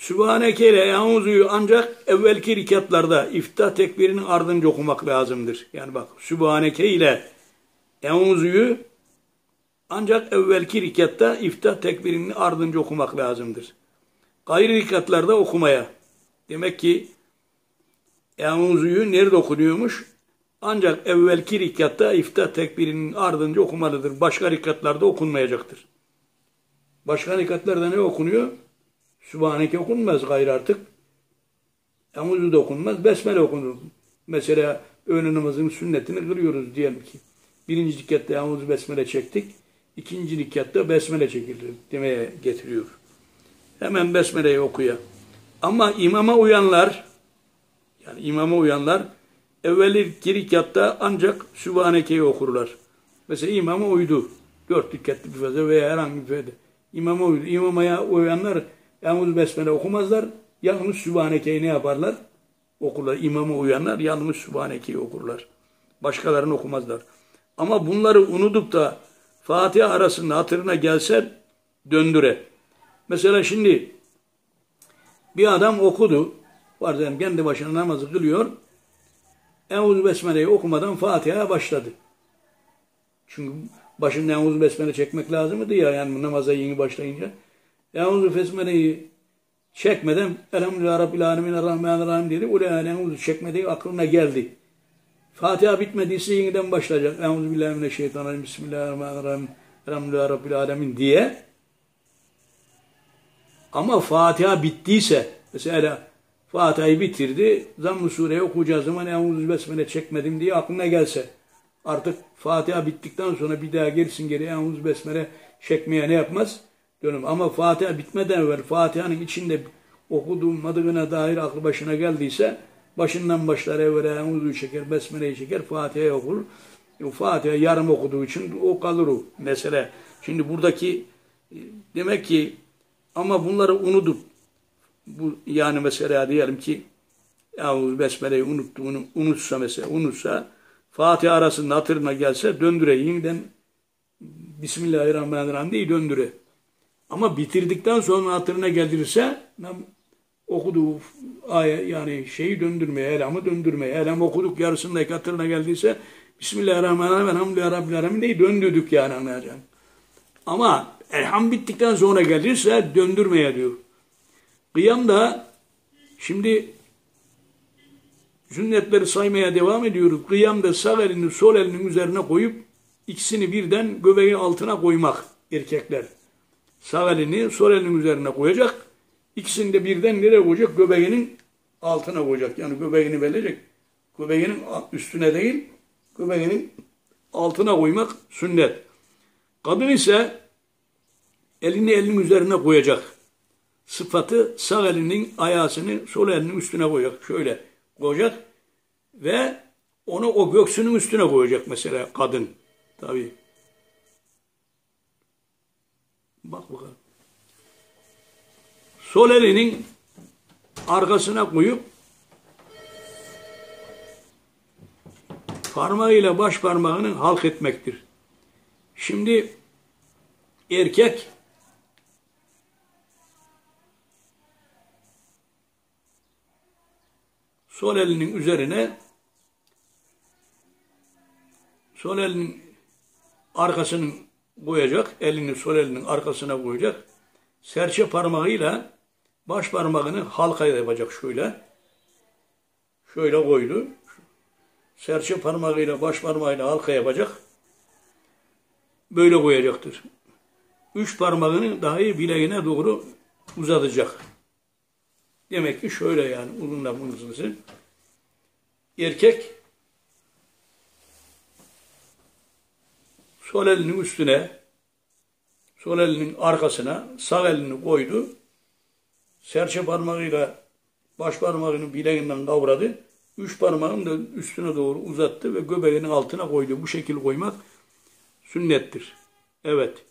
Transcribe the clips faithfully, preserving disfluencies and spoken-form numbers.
Sübhaneke ile Euzu'yu ancak evvelki rikatlarda iftitah tekbirinin ardınca okumak lazımdır. Yani bak, Sübhaneke ile Euzu'yu ancak evvelki rikatta iftitah tekbirinin ardınca okumak lazımdır. Gayrı rikatlarda okumaya. Demek ki Euzu'yu nerede okunuyormuş? Ancak evvelki rikatta iftitah tekbirinin ardınca okumalıdır. Başka rikatlarda okunmayacaktır. Başka rikatlarda ne okunuyor? Sübhaneke okunmaz gayrı artık. Euzu da okunmaz. Besmele okunur. Mesela öğle namazının sünnetini kılıyoruz diyelim ki. Birinci rikatta Euzu besmele çektik. İkinci rikatta besmele çekilir demeye getiriyor. Hemen besmeleyi okuyor. Ama imama uyanlar, yani imama uyanlar evvelki rikatta ancak Sübhaneke'yi okurlar. Mesela imama uydu. Dört rikatlı bir fazla veya herhangi bir fazla. İmama uydu. İmamaya uyanlar Euzu besmele okumazlar. Yalnız Sübhaneke'yi ne yaparlar? Okurlar. İmama uyanlar yalnız Sübhaneke'yi okurlar. Başkalarını okumazlar. Ama bunları unutup da Fatiha arasında hatırına gelse döndüre. Mesela şimdi bir adam okudu. Bazen kendi başına namazı kılıyor. Euzu besmeleyi okumadan Fatiha'ya başladı. Çünkü başında Euzu besmele çekmek lazımdı ya, yani namaza yeni başlayınca. Euzu besmeleyi çekmeden Elhamdülillahi Rabbil Alemin Errahmanirrahim dedi. O da Euzu çekmediği aklına geldi. Fatiha bitmediyse yeniden başlayacak. Euzubillahimineşşeytanirracim. Bismillahirrahmanirrahim. Elhamdülillahi Rabbil Alemin diye. Ama Fatiha bittiyse, mesela Fatiha'yı bitirdi, Zamm-ı Sure'yi okuyacağı zaman Euzu besmele çekmedim diye aklına gelse, artık Fatiha bittikten sonra bir daha gerisin geri Euzu besmele çekmeye ne yapmaz? Dönüm. Ama Fatiha bitmeden evvel Fatiha'nın içinde okuduğum madığına dair aklı başına geldiyse başından başlar evvela Euzu'yu çeker, besmeleyi çeker, Fatiha'yı okur. Fatiha yarım okuduğu için o kalır o mesele. Şimdi buradaki demek ki ama bunları unutup bu, yani mesela diyelim ki Euzu besmeleyi unuttuğunu unutsa mesela unutsa Fatiha arasında hatırına gelse döndüre, yeniden Bismillahirrahmanirrahim diye döndüre. Ama bitirdikten sonra hatırına geldirirse okuduğu ayet yani şeyi döndürmeye, elhamı döndürmeye. Elham okuduk yarısındaki hatırına geldiyse Bismillahirrahmanirrahim Elhamdülillahi Rabbil Alemin diye döndürdük yani, anlayacağım. Ama elham bittikten sonra gelirse döndürmeye diyor. Kıyamda şimdi sünnetleri saymaya devam ediyoruz. Kıyamda sağ elini sol elinin üzerine koyup ikisini birden göbeğin altına koymak erkekler. Sağ elini sol elinin üzerine koyacak. İkisini de birden nereye koyacak? Göbeğinin altına koyacak. Yani göbeğini verecek. Göbeğinin üstüne değil, göbeğinin altına koymak sünnet. Kadın ise elini elinin üzerine koyacak. Sıfatı sağ elinin ayağını sol elinin üstüne koyacak. Şöyle koyacak ve onu o göğsünün üstüne koyacak mesela kadın. Tabii. Bak bakalım. Sol elinin arkasına koyup parmağıyla baş parmağını halk etmektir. Şimdi erkek sol elinin üzerine sol elinin arkasını koyacak, elini sol elinin arkasına koyacak. Serçe parmağıyla baş parmağını halka yapacak şöyle. Şöyle koydu. Serçe parmağıyla baş parmağıyla halka yapacak. Böyle koyacaktır. Üç parmağını dahi bileğine doğru uzatacak. Demek ki şöyle yani uzunla bunun. Erkek sol elinin üstüne, sol elinin arkasına sağ elini koydu. Serçe parmağıyla baş parmağını bileğinden kavradı. Üç parmağını da üstüne doğru uzattı ve göbeğinin altına koydu. Bu şekil koymak sünnettir. Evet.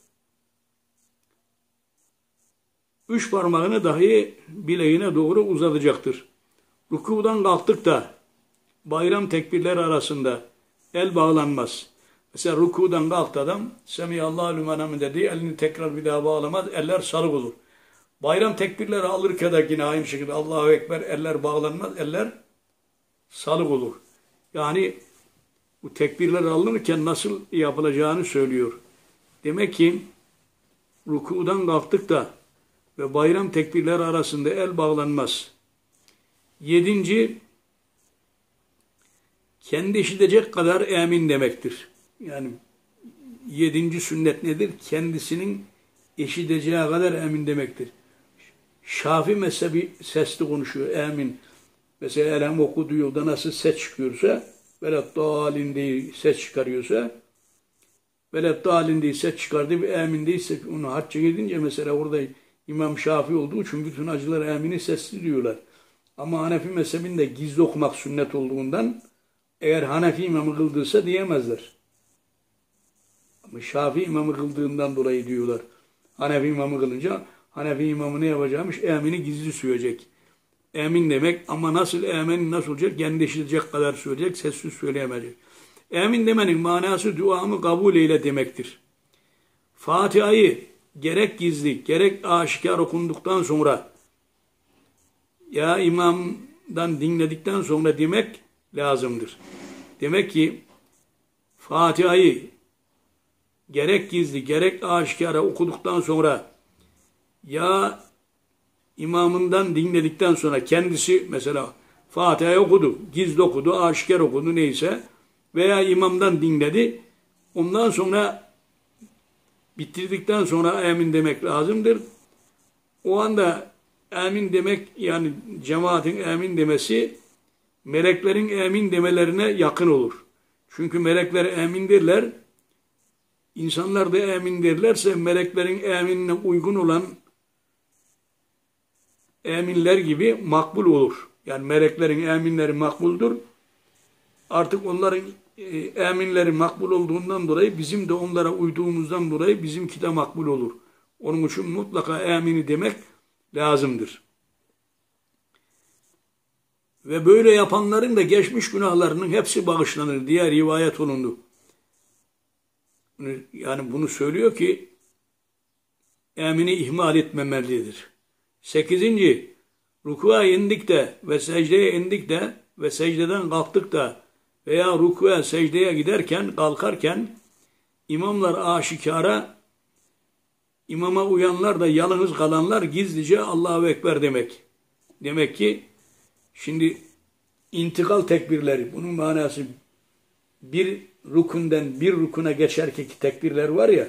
Üç parmağını dahi bileğine doğru uzatacaktır. Rükudan kalktık da bayram tekbirleri arasında el bağlanmaz. Mesela rükudan kalktı adam, Semiyallahu lümen hamide dedi, elini tekrar bir daha bağlamaz, eller sarık olur. Bayram tekbirleri alırken de yine aynı şekilde Allahu Ekber, eller bağlanmaz, eller salık olur. Yani bu tekbirler alınırken nasıl yapılacağını söylüyor. Demek ki rukudan kalktık da ve bayram tekbirleri arasında el bağlanmaz. Yedinci, kendi işitecek kadar emin demektir. Yani yedinci sünnet nedir? Kendisinin işiteceği kadar emin demektir. Şafii mezhebi sesli konuşuyor, emin. Mesela elham okuduğu yolda nasıl ses çıkıyorsa, velet dalin diye ses çıkarıyorsa, velet dalin diye ses çıkardı, bir emin değilse onu hacca gidince mesela orada İmam Şafii olduğu için bütün hacılar emini sesli diyorlar. Ama Hanefi mezhebinde gizli okumak sünnet olduğundan eğer Hanefi imamı kıldıysa diyemezler. Ama Şafii imamı kıldığından dolayı diyorlar. Hanefi imamı kılınca Hanefi imamı ne yapacakmış? Emini gizli söyleyecek. Emin demek ama nasıl emin nasıl olacak? Kendi işitecek kadar söyleyecek, sessiz söyleyemeyecek. Emin demenin manası duamı kabul eyle demektir. Fatiha'yı gerek gizli, gerek aşikar okunduktan sonra ya imamdan dinledikten sonra demek lazımdır. Demek ki Fatiha'yı gerek gizli, gerek aşikara okuduktan sonra ya imamından dinledikten sonra kendisi mesela Fatiha'yı okudu, gizli okudu, aşikar okudu neyse veya imamdan dinledi. Ondan sonra bitirdikten sonra emin demek lazımdır. O anda emin demek yani cemaatin emin demesi meleklerin emin demelerine yakın olur. Çünkü melekler emindirler. İnsanlar da emindirlerse meleklerin eminine uygun olan eminler gibi makbul olur. Yani meleklerin eminleri makbuldur. Artık onların eminleri makbul olduğundan dolayı bizim de onlara uyduğumuzdan dolayı bizimki de makbul olur. Onun için mutlaka emini demek lazımdır. Ve böyle yapanların da geçmiş günahlarının hepsi bağışlanır diye rivayet olundu. Yani bunu söylüyor ki emini ihmal etmemelidir. Sekizinci, rukuğa indik de ve secdeye indik de ve secdeden kalktık da veya rukuğa secdeye giderken, kalkarken imamlar aşikara, imama uyanlar da yalnız kalanlar gizlice Allahu Ekber demek. Demek ki şimdi intikal tekbirleri, bunun manası bir rukunden bir rukuna geçerken tekbirler var ya,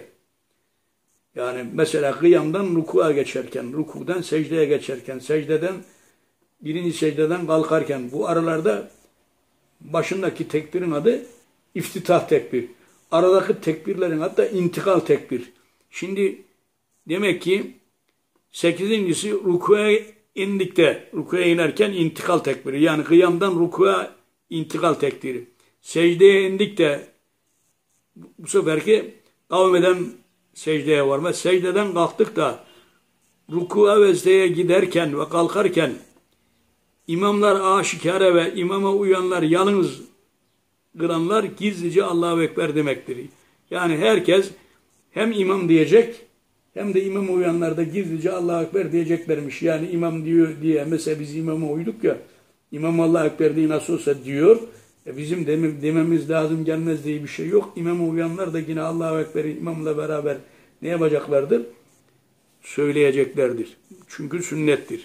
yani mesela kıyamdan rukuğa geçerken, rukudan secdeye geçerken, secdeden birinci secdeden kalkarken bu aralarda başındaki tekbirin adı iftitah tekbir. Aradaki tekbirlerin adı da intikal tekbir. Şimdi demek ki sekizincisi rukuğa indikte, rukuğa inerken intikal tekbiri. Yani kıyamdan rukuğa intikal tekbiri. Secdeye indik de bu seferki kavmeden secdeye varma. Secdeden kalktık da rukuğa ve secdeye giderken ve kalkarken imamlar aşikare ve imama uyanlar yalnız kılanlar gizlice Allahu Ekber demektir. Yani herkes hem imam diyecek hem de imama uyanlar da gizlice Allahu Ekber diyeceklermiş. Yani imam diyor diye mesela biz imama uyduk ya, imam Allahu Ekber diye nasıl olsa diyor. E bizim dememiz lazım gelmez diye bir şey yok. İmama uyanlar da yine Allahu Ekber'i imamla beraber ne yapacaklardır? Söyleyeceklerdir. Çünkü sünnettir.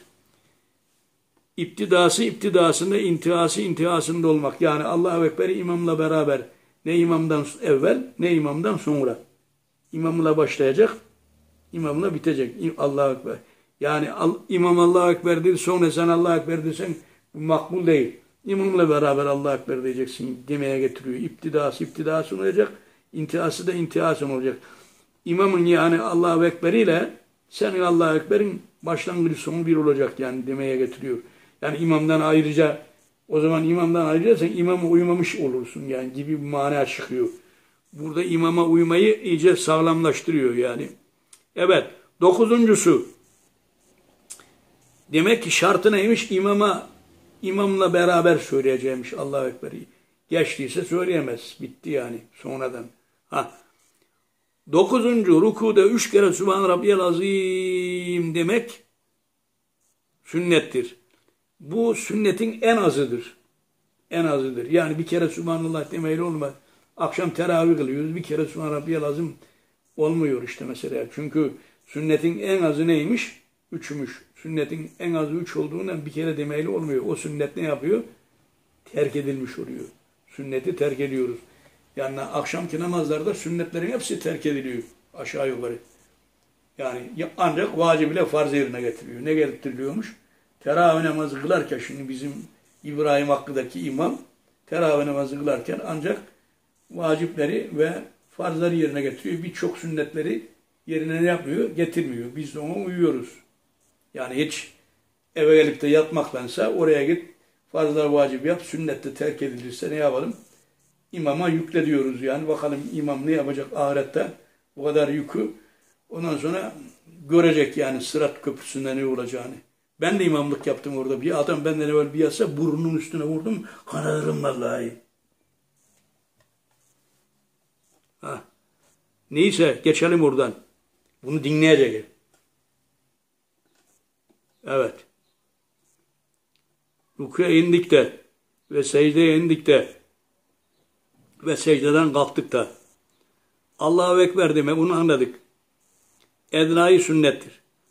İptidası iptidasında, intihası intihasında olmak. Yani Allahu Ekber'i imamla beraber ne imamdan evvel ne imamdan sonra. İmamla başlayacak, imamla bitecek. Allahu Ekber. Yani imam Allahu Ekber değil, sonra sen Allahu Ekber desen makbul değil. İmamla beraber Allahu Ekber diyeceksin demeye getiriyor. İptidası iptidası olacak, intihası da intihası olacak. İmamın yani Allahu Ekber ile senin Allahu Ekber'in başlangıcı sonu bir olacak yani demeye getiriyor. Yani imamdan ayrıca o zaman imamdan ayrıca sen imama uymamış olursun yani gibi bir mana çıkıyor. Burada imama uymayı iyice sağlamlaştırıyor yani. Evet, dokuzuncusu. Demek ki şartı neymiş? İmama imamla beraber söyleyeceğimiş Allahu Ekber'i. Geçtiyse söyleyemez. Bitti yani sonradan. Ha. Dokuzuncu rukuda üç kere Sübhan Rabbiyel Azim demek sünnettir. Bu sünnetin en azıdır. En azıdır. Yani bir kere Subhanallah demeyle olmaz. Akşam teravih kılıyoruz. Bir kere Subhan Rabbiyal Azim olmuyor işte mesela. Çünkü sünnetin en azı neymiş? Üçmüş. Sünnetin en azı üç olduğundan bir kere demeyle olmuyor. O sünnet ne yapıyor? Terk edilmiş oluyor. Sünneti terk ediyoruz. Yani akşamki namazlarda sünnetlerin hepsi terk ediliyor. Aşağı yukarı. Yani ancak vacip ile farz yerine getiriyor. Ne getiriliyormuş? Teravih namazı kılarken şimdi bizim İbrahim Hakkı'daki imam teravih namazı kılarken ancak vacipleri ve farzları yerine getiriyor. Birçok sünnetleri yerine ne yapmıyor? Getirmiyor. Biz de ona uyuyoruz. Yani hiç eve gelip de yatmaktansa oraya git, farzlar vacip yap, sünnette terk edilirse ne yapalım? İmama yükle diyoruz yani. Bakalım imam ne yapacak ahirette? Bu kadar yükü. Ondan sonra görecek yani Sırat Köprüsü'nde ne olacağını. Ben de imamlık yaptım orada. Bir adam benden evvel bir yatsa burnunun üstüne vurdum. Kanarım vallahi. Ha. Neyse geçelim oradan. Bunu dinleyecek. Evet. Rükûya indik de ve secdeye indik de ve secdeden kalktık da Allahu Ekber deme bunu anladık. Ednai sünnettir.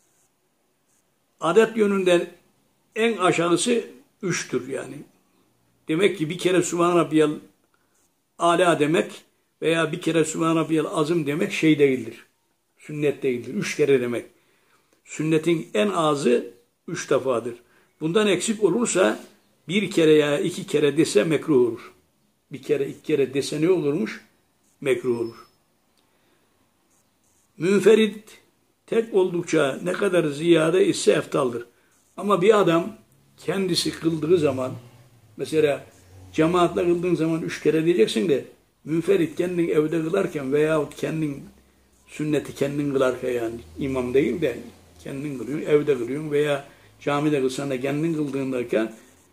Adet yönünden en aşağısı üçtür yani. Demek ki bir kere Sübhan Rabbiyal Ala demek veya bir kere Sübhan Rabbiyal Azim demek şey değildir. Sünnet değildir. Üç kere demek. Sünnetin en azı üç defadır. Bundan eksik olursa bir kere ya iki kere dese mekruh olur. Bir kere iki kere dese ne olurmuş? Mekruh olur. Münferit tek oldukça ne kadar ziyade ise eftaldır. Ama bir adam kendisi kıldığı zaman mesela cemaatle kıldığın zaman üç kere diyeceksin de münferit kendin evde kılarken veyahut kendin sünneti kendin kılarken yani imam değil de kendin kılıyorsun, evde kılıyorsun veya camide kılsan da kendin kıldığındayken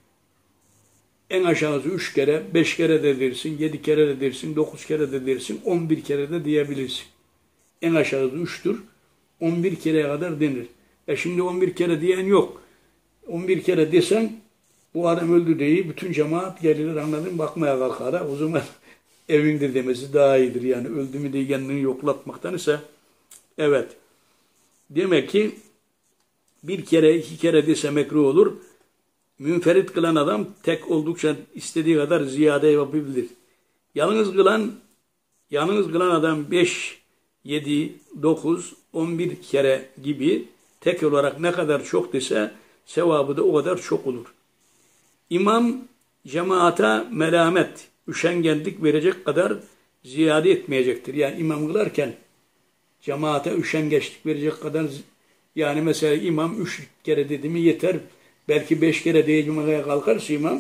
en aşağısı üç kere, beş kere de dersin, yedi kere de dersin, dokuz kere de dersin, on bir kere de diyebilirsin. En aşağısı üçtür. on bir kereye kadar denir. E şimdi on bir kere diyen yok. on bir kere desen bu adam öldü diye bütün cemaat gelir anladın bakmaya kalkar. O zaman evinde demesi daha iyidir. Yani öldü mü diye kendini yoklatmaktan ise evet. Demek ki bir kere iki kere dese mekruh olur. Münferit kılan adam tek oldukça istediği kadar ziyade yapabilir. Yalnız kılan yalnız kılan adam beş, yedi, dokuz, on bir kere gibi tek olarak ne kadar çok dese sevabı da o kadar çok olur. İmam cemaata melamet, üşengenlik verecek kadar ziyade etmeyecektir. Yani imam kılarken cemaate üşengeçlik verecek kadar yani mesela imam üç kere dedi mi yeter. Belki beş kere diyeceğime kalkarsa imam.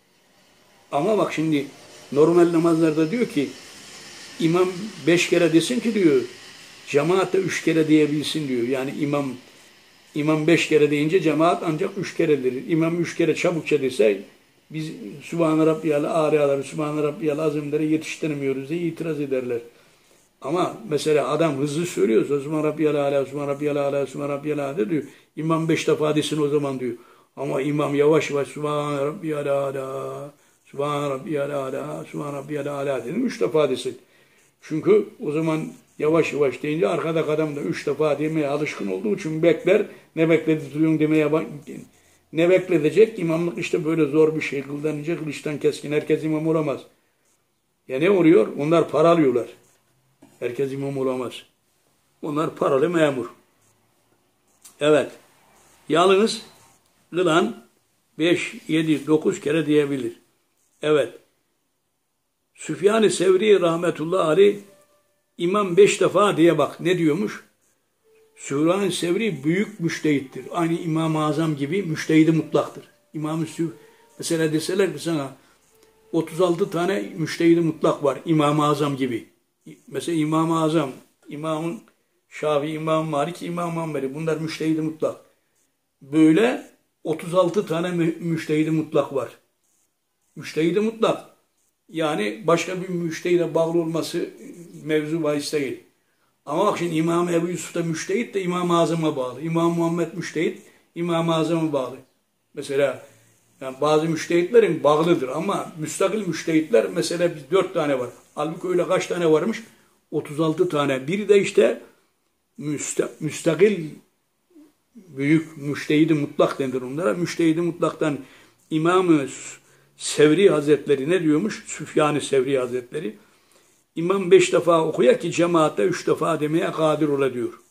Ama bak şimdi normal namazlarda diyor ki imam beş kere desin ki diyor cemaat de üç kere diyebilsin diyor. Yani imam imam beş kere deyince cemaat ancak üç keredir. İmam üç kere çabukça dese biz Sübhane Rabbiyal Âlâ'ları, Sübhane Rabbiyal Azim'leri yetiştiremiyoruz diye itiraz ederler. Ama mesela adam hızlı söylüyorsa Sübhane Rabbiyal Âlâ, Sübhane Rabbiyal Âlâ, Sübhane Rabbiyal Âlâ diyor. İmam beş defa desin o zaman diyor. Ama imam yavaş yavaş Sübhane Rabbiyal Âlâ, Sübhane Rabbiyal Âlâ, Sübhane Rabbiyal Âlâ dedim. Üç defa desin. Çünkü o zaman yavaş yavaş deyince arkadaki adam da üç defa demeye alışkın olduğu için bekler. Ne beklediriyorsun demeye bak. Ne bekledecek? İmamlık işte böyle zor bir şey. Kıldan ince, kılıçtan keskin. Herkes imam olamaz. Ya ne oluyor? Onlar para alıyorlar. Herkes imam olamaz. Onlar paralı memur. Evet. Yalnız kılan beş, yedi, dokuz kere diyebilir. Evet. Süfyan-ı Sevri rahmetullahi aleyh imam beş defa diye bak ne diyormuş? Süfyan-ı Sevri büyük müştehittir. Aynı İmam-ı Azam gibi müştehidi mutlaktır. İmam-ı Süf mesela deseler ki sana otuz altı tane müştehidi mutlak var İmam-ı Azam gibi. Mesela İmam-ı Azam, İmam-ı Şafii, İmam-ı Malik, İmam-ı Hanbeli bunlar müştehidi mutlak. Böyle otuz altı tane mü müştehidi mutlak var. Müştehidi mutlak. Yani başka bir müştehide bağlı olması mevzu bahis değil. Ama bak şimdi İmam Ebu Yusuf da müştehit de İmam-ı Azam'a bağlı. İmam Muhammed müştehit, İmam-ı Azam'a bağlı. Mesela yani bazı müştehitlerin bağlıdır ama müstakil müştehitler mesela biz dört tane var. Halbuki öyle kaç tane varmış? otuz altı tane. Biri de işte müsta, müstakil büyük müştehid-i mutlak denir onlara. Müştehid-i mutlaktan İmam-ı Sevri Hazretleri ne diyormuş? Süfyan-ı Sevri Hazretleri. İmam beş defa okuya ki cemaatte üç defa demeye kadir ola diyor.